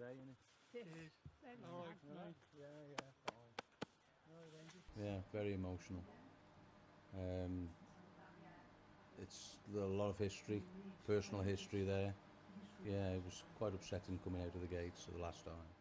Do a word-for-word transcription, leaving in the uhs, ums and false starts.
day, isn't it? It is. All right, right. Yeah, yeah, fine. All right, Andy. Yeah, very emotional. Um, it's a lot of history, personal history there. Yeah, it was quite upsetting coming out of the gates for the last time.